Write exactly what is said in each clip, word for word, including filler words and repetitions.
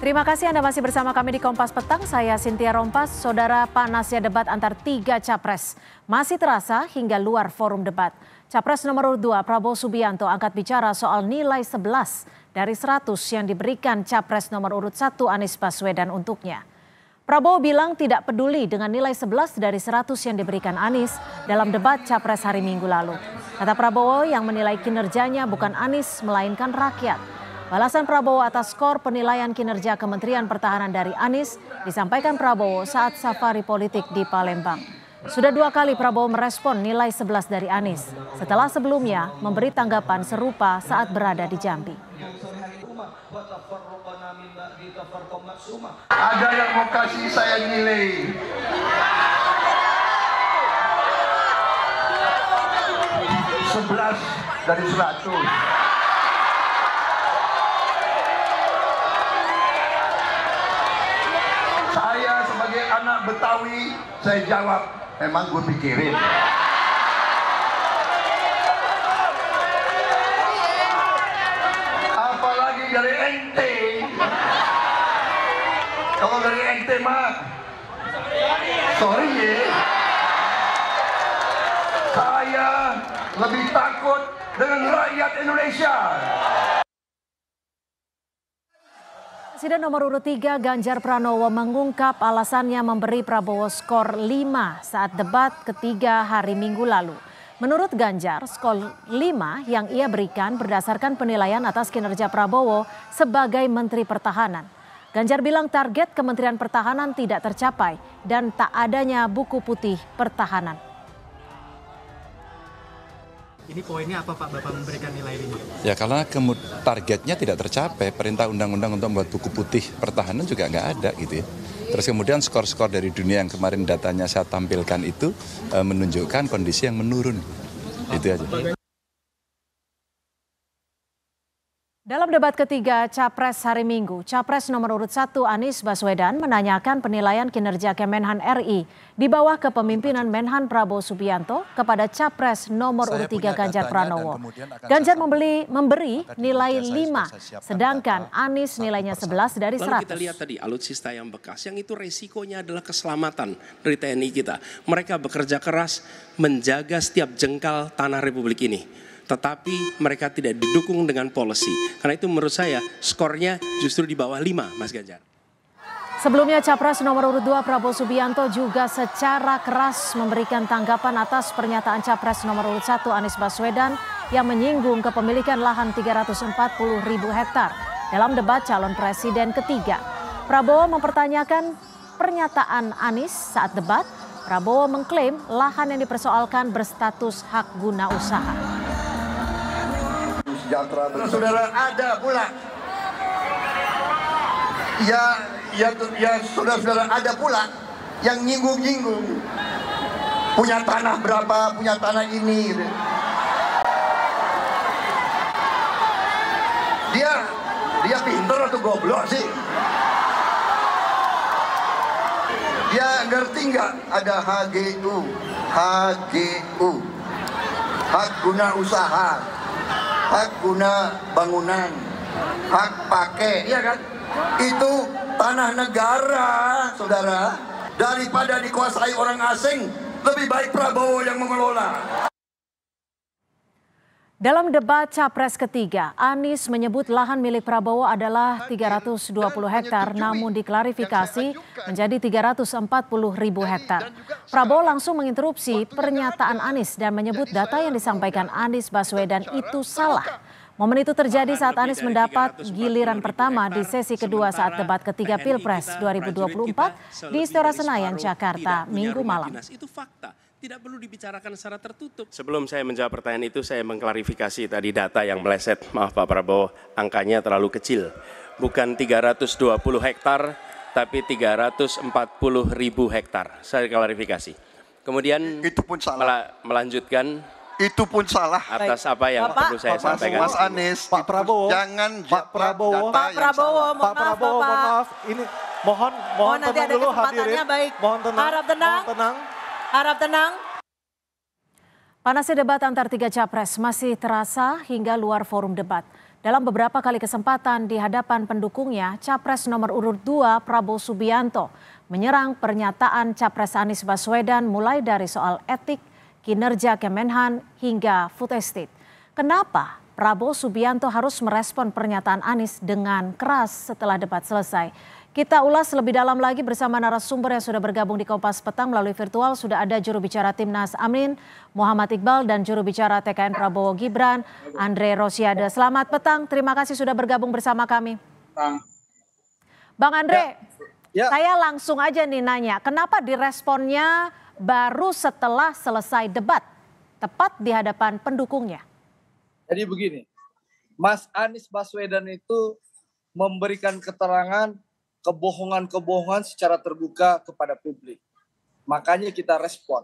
Terima kasih Anda masih bersama kami di Kompas Petang. Saya Cynthia Rompas. Saudara, panasnya debat antar tiga capres masih terasa hingga luar forum debat. Capres nomor urut dua Prabowo Subianto angkat bicara soal nilai sebelas dari seratus yang diberikan capres nomor urut satu Anies Baswedan untuknya. Prabowo bilang tidak peduli dengan nilai sebelas dari seratus yang diberikan Anies dalam debat capres hari Minggu lalu. Kata Prabowo, yang menilai kinerjanya bukan Anies melainkan rakyat. Balasan Prabowo atas skor penilaian kinerja Kementerian Pertahanan dari Anies disampaikan Prabowo saat safari politik di Palembang. Sudah dua kali Prabowo merespon nilai sebelas dari Anies, setelah sebelumnya memberi tanggapan serupa saat berada di Jambi. Ada yang mau kasih saya nilai sebelas dari seratus. Saya sebagai anak Betawi, saya jawab, memang gue pikirin. Apalagi dari ente. Kalau dari ente mah, sorry ya. Saya lebih takut dengan rakyat Indonesia. Presiden nomor urut tiga Ganjar Pranowo mengungkap alasannya memberi Prabowo skor lima saat debat ketiga hari Minggu lalu. Menurut Ganjar, skor lima yang ia berikan berdasarkan penilaian atas kinerja Prabowo sebagai Menteri Pertahanan. Ganjar bilang target Kementerian Pertahanan tidak tercapai dan tak adanya buku putih pertahanan. Ini poinnya apa Pak Bapak memberikan nilai lima? Ya karena targetnya tidak tercapai, perintah undang-undang untuk membuat buku putih pertahanan juga nggak ada gitu ya. Terus kemudian skor-skor dari dunia yang kemarin datanya saya tampilkan itu e, menunjukkan kondisi yang menurun. Itu aja. Dalam debat ketiga Capres hari Minggu, Capres nomor urut satu Anies Baswedan menanyakan penilaian kinerja Kemenhan R I di bawah kepemimpinan Menhan Prabowo Subianto kepada Capres nomor urut tiga Ganjar Pranowo. Ganjar membeli, memberi nilai lima, sedangkan Anies nilainya sebelas dari seratus. Lalu kita lihat tadi alutsista yang bekas, yang itu resikonya adalah keselamatan dari T N I kita. Mereka bekerja keras menjaga setiap jengkal tanah Republik ini. Tetapi mereka tidak didukung dengan policy. Karena itu menurut saya skornya justru di bawah lima, Mas Ganjar. Sebelumnya Capres nomor urut dua Prabowo Subianto juga secara keras memberikan tanggapan atas pernyataan Capres nomor urut satu Anies Baswedan yang menyinggung kepemilikan lahan tiga ratus empat puluh ribu hektar dalam debat calon presiden ketiga. Prabowo mempertanyakan pernyataan Anies saat debat. Prabowo mengklaim lahan yang dipersoalkan berstatus hak guna usaha. Saudara ada pula, ya, ya, ya saudara-saudara ada pula yang nyinggung-nyinggung punya tanah berapa, punya tanah ini. Gitu. Dia, dia pinter atau goblok sih? Dia ngerti nggak ada H G U, H G U, hak guna usaha. Hak guna bangunan, hak pakai, ya kan? Itu tanah negara, saudara. Daripada dikuasai orang asing, lebih baik Prabowo yang mengelola. Dalam debat Capres ketiga, Anies menyebut lahan milik Prabowo adalah tiga ratus dua puluh hektar, namun diklarifikasi menjadi tiga ratus empat puluh ribu hektar. Prabowo langsung menginterupsi pernyataan Anies dan menyebut data yang disampaikan Anies Baswedan itu salah. Momen itu terjadi saat Anies mendapat giliran pertama di sesi kedua saat debat ketiga Pilpres dua ribu dua puluh empat di Istora Senayan, Jakarta, Minggu malam. Itu fakta. Tidak perlu dibicarakan secara tertutup. Sebelum saya menjawab pertanyaan itu, saya mengklarifikasi tadi data yang meleset. Maaf Pak Prabowo, angkanya terlalu kecil. Bukan tiga ratus dua puluh hektar, tapi tiga ratus empat puluh ribu hektar. Saya klarifikasi. Kemudian itu pun salah. Melanjutkan. Itu pun salah. Atas apa yang Bapak, perlu saya Mas, sampaikan. Mas Anies, Pak Prabowo, jangan Pak Prabowo, data Pak Prabowo, yang mohon Pak Prabowo, maaf, mohon Bapak. maaf. Ini mohon, mohon, Mohon nanti tenang ada dulu kesempatannya, hadirin. baik. Mohon tenang. Harap tenang. Mohon tenang. Harap tenang. Panasnya debat antar tiga capres masih terasa hingga luar forum debat. Dalam beberapa kali kesempatan di hadapan pendukungnya, Capres nomor urut dua Prabowo Subianto menyerang pernyataan Capres Anies Baswedan mulai dari soal etik, kinerja Kemenhan hingga food estate. Kenapa Prabowo Subianto harus merespon pernyataan Anies dengan keras setelah debat selesai? Kita ulas lebih dalam lagi bersama narasumber yang sudah bergabung di Kompas Petang melalui virtual. Sudah ada juru bicara Timnas Amin, Muhammad Iqbal, dan juru bicara T K N Prabowo Gibran, Andre Rosiade. Selamat petang, terima kasih sudah bergabung bersama kami. Bang Andre, ya, ya. Saya langsung aja nih nanya, kenapa diresponnya baru setelah selesai debat, tepat di hadapan pendukungnya? Jadi begini, Mas Anies Baswedan itu memberikan keterangan kebohongan-kebohongan secara terbuka kepada publik. Makanya kita respon.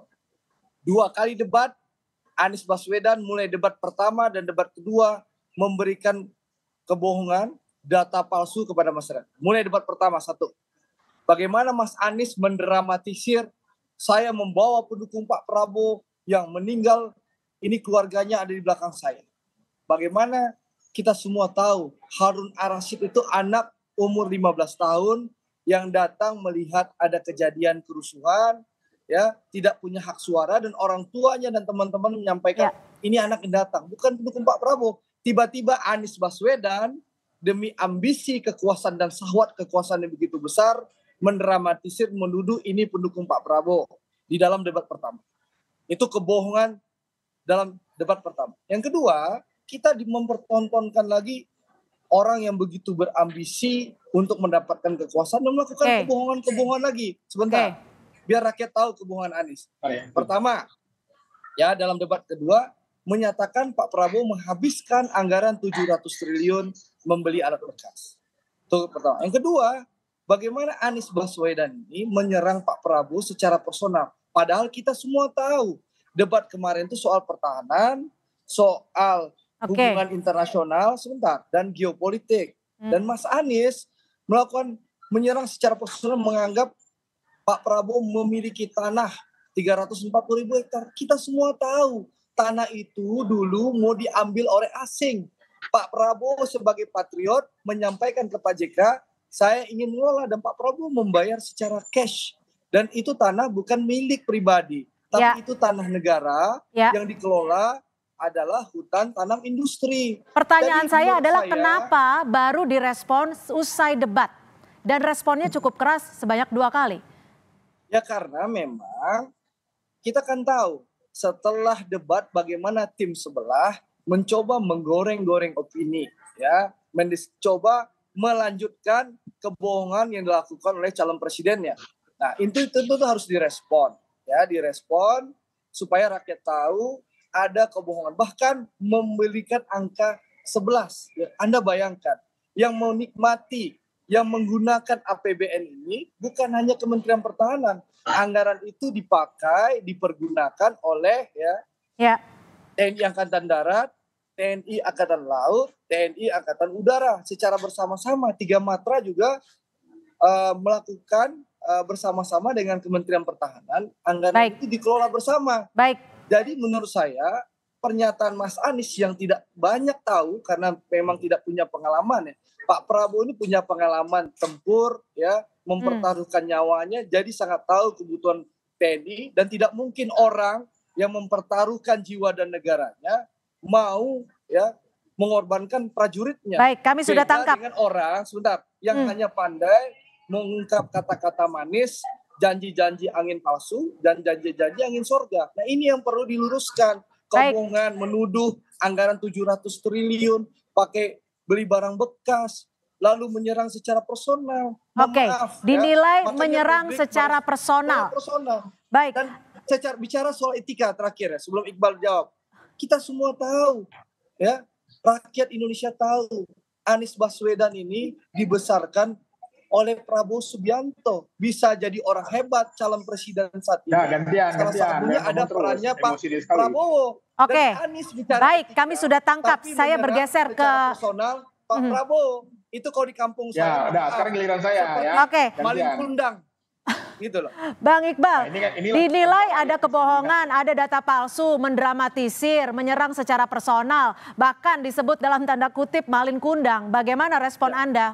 Dua kali debat, Anies Baswedan mulai debat pertama dan debat kedua memberikan kebohongan, data palsu kepada masyarakat. Mulai debat pertama, satu. Bagaimana Mas Anies mendramatisir saya membawa pendukung Pak Prabowo yang meninggal, ini keluarganya ada di belakang saya. Bagaimana kita semua tahu Harun Ar-Rasyid itu anak umur lima belas tahun yang datang melihat ada kejadian kerusuhan, ya, tidak punya hak suara, dan orang tuanya dan teman-teman menyampaikan, ya, ini anak yang datang, bukan pendukung Pak Prabowo. Tiba-tiba Anies Baswedan demi ambisi kekuasaan dan syahwat kekuasaan yang begitu besar mendramatisir, menuduh ini pendukung Pak Prabowo di dalam debat pertama. Itu kebohongan dalam debat pertama. Yang kedua, kita mempertontonkan lagi orang yang begitu berambisi untuk mendapatkan kekuasaan dan melakukan okay. kebohongan-kebohongan lagi. Sebentar, okay. biar rakyat tahu kebohongan Anies. Pertama, ya, dalam debat kedua menyatakan Pak Prabowo menghabiskan anggaran tujuh ratus triliun membeli alat bekas. Itu pertama. Yang kedua, bagaimana Anies Baswedan ini menyerang Pak Prabowo secara personal. Padahal kita semua tahu debat kemarin itu soal pertahanan, soal okay. hubungan internasional, sebentar, dan geopolitik. Hmm. Dan Mas Anies melakukan menyerang secara personal, menganggap Pak Prabowo memiliki tanah tiga ratus empat puluh ribu hektar. Kita semua tahu tanah itu dulu mau diambil oleh asing. Pak Prabowo sebagai patriot menyampaikan ke Pak J K, saya ingin mengelola, dan Pak Prabowo membayar secara cash. Dan itu tanah bukan milik pribadi, tapi ya. itu tanah negara ya. yang dikelola adalah hutan tanam industri. Pertanyaan Jadi, saya adalah saya, kenapa baru direspon usai debat dan responnya cukup keras sebanyak dua kali? Ya karena memang kita kan tahu setelah debat bagaimana tim sebelah mencoba menggoreng-goreng opini, ya, mencoba melanjutkan kebohongan yang dilakukan oleh calon presidennya. Nah, itu tentu harus direspon, ya, direspon supaya rakyat tahu ada kebohongan, bahkan memberikan angka sebelas. Ya, Anda bayangkan, yang menikmati, yang menggunakan A P B N ini bukan hanya Kementerian Pertahanan. Anggaran itu dipakai, dipergunakan oleh ya, ya. T N I Angkatan Darat, T N I Angkatan Laut, T N I Angkatan Udara. Secara bersama-sama, tiga matra juga uh, melakukan uh, bersama-sama dengan Kementerian Pertahanan. Anggaran Baik. itu dikelola bersama. Baik. Jadi menurut saya pernyataan Mas Anies yang tidak banyak tahu karena memang tidak punya pengalaman, ya. Pak Prabowo ini punya pengalaman tempur, ya, mempertaruhkan hmm. nyawanya, jadi sangat tahu kebutuhan T N I, dan tidak mungkin orang yang mempertaruhkan jiwa dan negaranya mau, ya, mengorbankan prajuritnya. Baik, kami sudah Beda tangkap. Dengan orang sebentar yang hmm. hanya pandai mengungkap kata-kata manis, janji-janji angin palsu, dan janji-janji angin sorga. Nah, ini yang perlu diluruskan. Kebohongan, menuduh anggaran tujuh ratus triliun, pakai beli barang bekas, lalu menyerang secara personal. Oke, dinilai ya, menyerang secara personal. personal. Baik. Dan secara, bicara soal etika terakhir, ya, sebelum Iqbal jawab. Kita semua tahu, ya, rakyat Indonesia tahu, Anies Baswedan ini dibesarkan oleh Prabowo Subianto, bisa jadi orang hebat calon presiden saat ini. Nah, gantian, Salah gantian. satunya ada terus, perannya Pak Prabowo. Oke, baik, etika, kami sudah tangkap. Saya bergeser ke personal Pak mm-hmm. Prabowo. Itu kalau di kampung ya, saya. Udah, sekarang giliran saya, ya. Oke. Maling kundang. gitu loh. Bang Iqbal, Nah, ini kan- inilah- dinilai ada kebohongan, ada data palsu, mendramatisir, menyerang secara personal, bahkan disebut dalam tanda kutip malin kundang. Bagaimana respon Anda?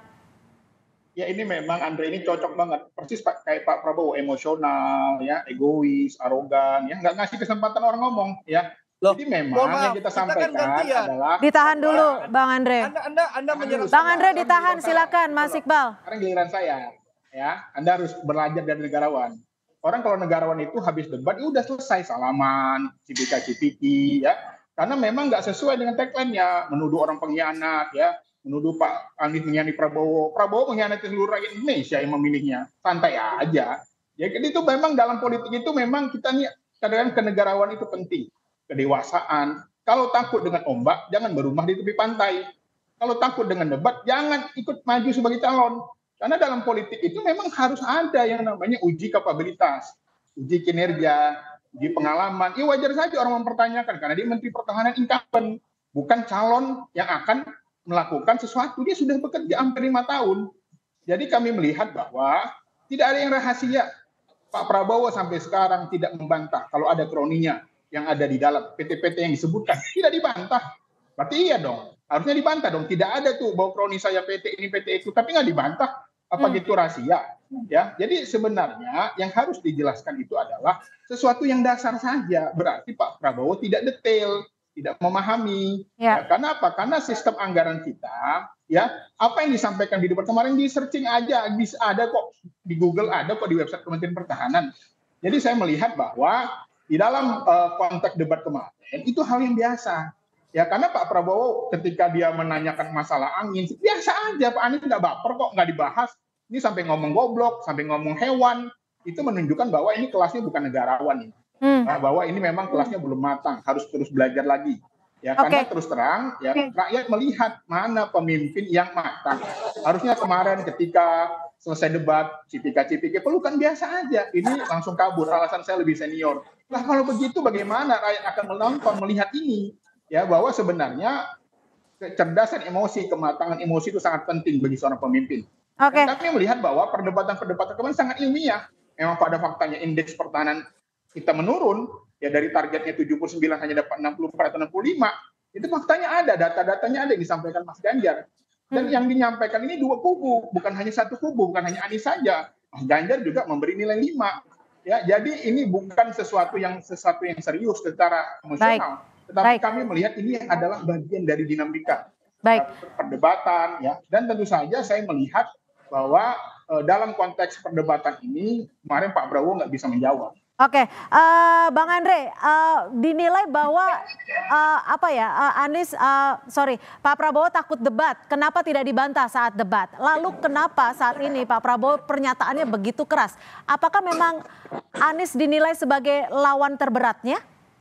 Ya ini memang Andre ini cocok banget, persis Pak, kayak Pak Prabowo, emosional, ya, egois, arogan, ya, nggak ngasih kesempatan orang ngomong, ya. Loh, Jadi memang mohon maaf, yang kita kita kan sampaikan gantian. adalah Ditahan dulu, Bang Andre. Anda Anda Anda menyerang Bang sama- Andre sama ditahan, giliran saya. silakan Mas Gitu loh. Iqbal. sekarang giliran saya, ya. Anda harus belajar dari negarawan. Orang kalau negarawan itu habis debat, ya udah selesai, salaman, cipika-cipiki, ya. Karena memang nggak sesuai dengan tagline-nya, menuduh orang pengkhianat, ya. Menuduh Pak Anies mengkhianati Prabowo. Prabowo mengkhianati seluruh rakyat Indonesia yang memilihnya. Santai aja. Ya, jadi itu memang dalam politik itu memang kita nih kadang-kadang kenegarawan itu penting. Kedewasaan. Kalau takut dengan ombak, jangan berumah di tepi pantai. Kalau takut dengan debat, jangan ikut maju sebagai calon. Karena dalam politik itu memang harus ada yang namanya uji kapabilitas, uji kinerja, uji pengalaman. Ya wajar saja orang mempertanyakan, karena dia Menteri Pertahanan incumbent, bukan calon yang akan melakukan sesuatu. Dia sudah bekerja hampir lima tahun. Jadi kami melihat bahwa tidak ada yang rahasia. Pak Prabowo sampai sekarang tidak membantah kalau ada kroninya yang ada di dalam P T P T yang disebutkan. Tidak dibantah. Berarti iya dong. Harusnya dibantah dong. Tidak ada tuh bahwa kroni saya P T ini, P T itu. Tapi nggak dibantah. Apa Hmm. gitu rahasia? Ya. Jadi sebenarnya yang harus dijelaskan itu adalah sesuatu yang dasar saja. Berarti Pak Prabowo tidak detail, tidak memahami. Ya. Ya, karena apa? Karena sistem anggaran kita, ya, apa yang disampaikan di debat kemarin di searching aja, bisa ada kok di Google, ada kok di website Kementerian Pertahanan. Jadi saya melihat bahwa di dalam uh, konteks debat kemarin itu hal yang biasa. Ya, karena Pak Prabowo ketika dia menanyakan masalah angin, biasa aja, Pak Anies nggak baper kok, nggak dibahas. Ini sampai ngomong goblok, sampai ngomong hewan, itu menunjukkan bahwa ini kelasnya bukan negarawan ini. Hmm. Nah, bahwa ini memang kelasnya belum matang, harus terus belajar lagi. Ya, karena Oke. terus terang, ya rakyat melihat mana pemimpin yang matang. Harusnya kemarin ketika selesai debat, cipika-cipiki, pelukan biasa aja. Ini langsung kabur, alasan saya lebih senior. Nah, kalau begitu bagaimana rakyat akan menonton, melihat ini? Ya, bahwa sebenarnya kecerdasan emosi, kematangan emosi itu sangat penting bagi seorang pemimpin. Oke. Dan kami melihat bahwa perdebatan-perdebatan kemarin sangat ilmiah. Memang pada faktanya indeks pertahanan kita menurun, ya dari targetnya tujuh puluh sembilan hanya dapat enam puluh empat atau enam puluh lima. Itu faktanya ada, data-datanya ada yang disampaikan Mas Ganjar. Dan yang dinyampaikan ini dua kubu, bukan hanya satu kubu, bukan hanya Anies saja. Mas Ganjar juga memberi nilai lima. Ya, jadi ini bukan sesuatu yang sesuatu yang serius secara emosional. Tetapi Baik. kami melihat ini adalah bagian dari dinamika. Baik. Perdebatan, ya. Dan tentu saja saya melihat bahwa eh, dalam konteks perdebatan ini kemarin Pak Prabowo nggak bisa menjawab. Oke, eh, Bang Andre, eh, dinilai bahwa eh, apa ya, eh, Anies, eh, sorry, Pak Prabowo takut debat. Kenapa tidak dibantah saat debat? Lalu kenapa saat ini Pak Prabowo pernyataannya begitu keras? Apakah memang Anies dinilai sebagai lawan terberatnya?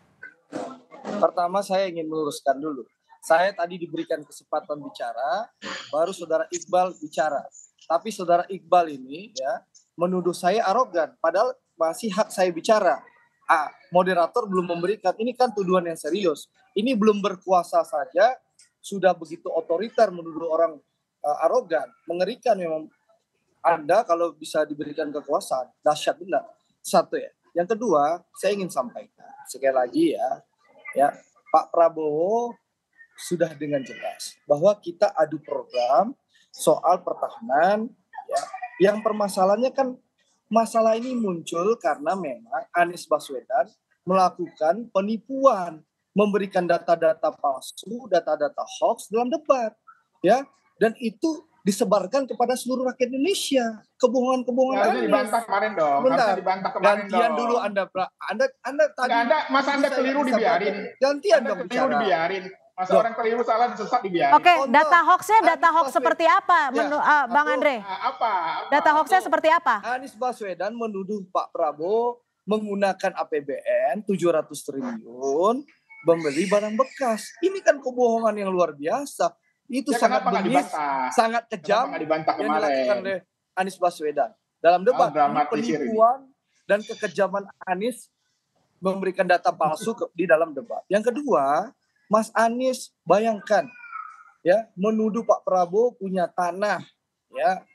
Pertama saya ingin meluruskan dulu. Saya tadi diberikan kesempatan bicara, baru saudara Iqbal bicara. Tapi saudara Iqbal ini ya menuduh saya arogan, padahal masih hak saya bicara. Ah, moderator belum memberikan, ini kan tuduhan yang serius. Ini belum berkuasa saja, sudah begitu otoriter menuduh orang uh, arogan. Mengerikan memang Anda kalau bisa diberikan kekuasaan, dahsyat benar. Satu ya. Yang kedua, saya ingin sampaikan sekali lagi ya, ya Pak Prabowo sudah dengan jelas bahwa kita adu program soal pertahanan, ya. Yang permasalahannya kan masalah ini muncul karena memang Anies Baswedan melakukan penipuan, memberikan data-data palsu, data-data hoax dalam debat, ya, dan itu disebarkan kepada seluruh rakyat Indonesia. Kebohongan-kebohongan Harusnya Anies. dibantah kemarin dong. Bentar. Harusnya dibantah kemarin Gantian dong. dulu Anda, Pra- Anda, Anda tadi. Nggak ada, masa Anda Saya keliru bisa dibiarin. baca. Gantian Anda dong keliru bicara. dibiarin. Masa Loh. orang keliru salah sesat dibiarin. Oke, Contoh, data hoaxnya data Anies hoax Baswedan. seperti apa, Ya, menu, ah, Bang aku- Andre? Nah, apa? apa? Data hoaxnya Aku- seperti apa? Anies Baswedan menuduh Pak Prabowo menggunakan A P B N tujuh ratus triliun membeli barang bekas. Ini kan kebohongan yang luar biasa. Itu Ya, sangat kenapa nggak bengis, dibantah? sangat Kenapa kejam nggak dibantah yang dilakukan kemarin? oleh Anies Baswedan dalam debat. Ah, Ini dramatisir ini. penipuan dan kekejaman Anies memberikan data palsu ke- di dalam debat. Yang kedua, Mas Anies bayangkan ya menuduh Pak Prabowo punya tanah ya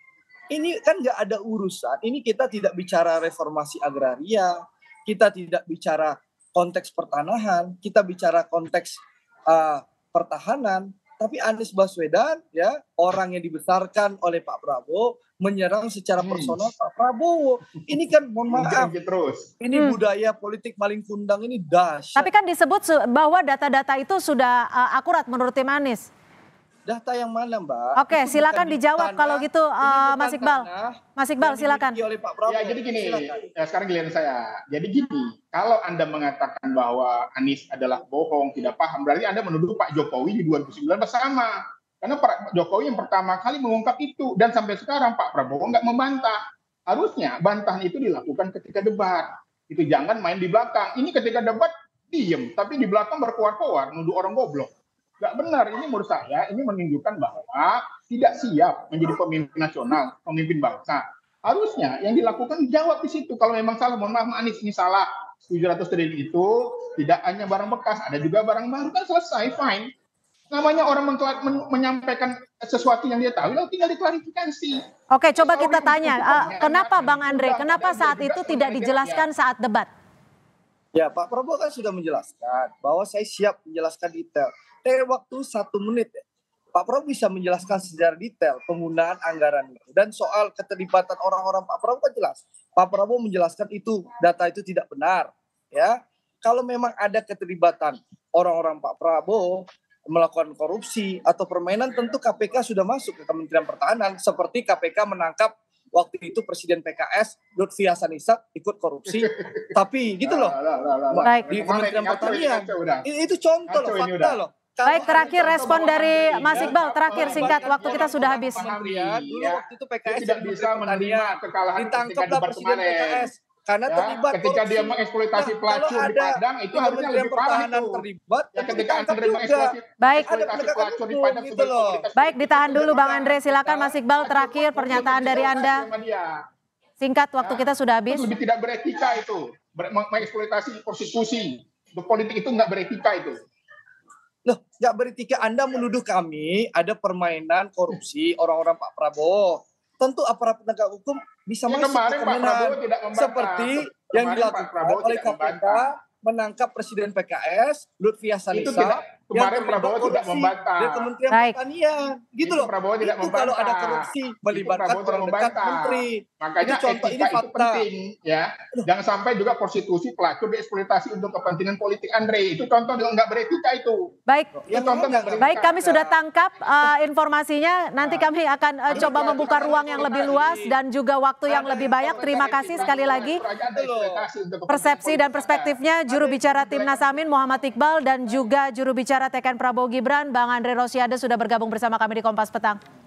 Ini kan nggak ada urusan. Ini kita tidak bicara reformasi agraria, kita tidak bicara konteks pertanahan, kita bicara konteks uh, pertahanan. Tapi Anies Baswedan, ya, orang yang dibesarkan oleh Pak Prabowo, menyerang secara personal Pak Prabowo. Ini kan, mohon maaf, terus. ini hmm. budaya politik maling kundang ini dahsyat. Tapi kan disebut bahwa data-data itu sudah uh, akurat menurut tim Anies. Data yang mana, Mbak? Oke, itu silakan dijawab tanah, kalau gitu, uh, Mas Iqbal. Mas Iqbal, silakan. Oleh Pak Prabowo. Ya, jadi gini, ya, sekarang giliran saya. Jadi gini, kalau Anda mengatakan bahwa Anies adalah bohong, tidak paham, berarti Anda menuduh Pak Jokowi di dua ribu sembilan belas bersama. Karena Pak Jokowi yang pertama kali mengungkap itu, dan sampai sekarang Pak Prabowo nggak membantah. Harusnya bantahan itu dilakukan ketika debat. Itu jangan main di belakang. Ini ketika debat, diem, tapi di belakang berkoar-koar, nuduh orang goblok. Nggak benar, ini menurut saya, ini menunjukkan bahwa tidak siap menjadi pemimpin nasional, pemimpin bangsa. Harusnya yang dilakukan dijawab di situ. Kalau memang salah, mohon maaf Anies, ini salah. tujuh ratus triliun itu tidak hanya barang bekas, ada juga barang baru, kan selesai, fine. Namanya orang men menyampaikan sesuatu yang dia tahu, lalu tinggal diklarifikasi. Oke, coba kita tanya, uh, kenapa Bang Andre, kenapa saat itu tidak dijelaskan saat debat? Ya, Pak Prabowo kan sudah menjelaskan bahwa saya siap menjelaskan detail. Dari waktu satu menit, ya, Pak Prabowo bisa menjelaskan secara detail penggunaan anggaran itu. Dan soal keterlibatan orang-orang Pak Prabowo kan jelas. Pak Prabowo menjelaskan itu, data itu tidak benar. Ya, kalau memang ada keterlibatan orang-orang Pak Prabowo melakukan korupsi atau permainan, tentu K P K sudah masuk ke Kementerian Pertahanan. Seperti K P K menangkap waktu itu Presiden P K S Lutfi Hasan Ishak ikut korupsi, tapi gitu loh, Baik. di Kementerian Pertanian. Itu contoh loh, fakta loh. Baik, terakhir respon dari Mas Iqbal, terakhir singkat, waktu kita sudah habis. Kementerian dulu waktu itu P K S tidak bisa menerima kekalahan ditangkaplah Presiden P K S karena ya, terlibat ketika korupsi. dia mengeksploitasi Nah, pelacur di Padang itu harusnya lebih parah itu. Terlibat, ya, ketika Anda juga. mengeksploitasi Baik. pelacur di Padang gitu loh. Baik, ditahan dulu Bang Andre, silakan Mas Iqbal, terakhir pernyataan dari Anda. Singkat, waktu kita sudah habis. Itu lebih tidak beretika itu, mengeksploitasi prostitusi. Politik itu nggak beretika itu. Loh, nggak beretika. Anda menuduh kami ada permainan korupsi orang-orang Pak Prabowo. Tentu aparat penegak hukum bisa ya, masuk kemarin ke Pak Prabowo tidak membantah. seperti Kemarin yang Pak dilakukan Prabowo oleh K P K menangkap Presiden P K S Lutfi Hasan Itu Ishak tidak, kemarin Prabowo tidak membantah. dari Kementerian Baik. Pertanian. Gitu Itu loh. Prabowo tidak itu membantah. kalau ada korupsi melibatkan Prabowo orang tidak dekat membantah. menteri. Makanya itu contoh, etika ini itu fakta. penting, ya. Jangan sampai juga prostitusi pelacur dieksploitasi untuk kepentingan politik Andre. Itu contoh nggak beretika itu. Baik, Itu contoh nggak beretika. baik, kami sudah tangkap uh, informasinya. Nanti kami akan uh, coba membuka ruang yang lebih luas dan juga waktu yang lebih banyak. Terima kasih sekali lagi. Persepsi dan perspektifnya juru bicara Timnas Amin Muhammad Iqbal dan juga juru bicara T K N Prabowo Gibran Bang Andre Rosiade sudah bergabung bersama kami di Kompas Petang.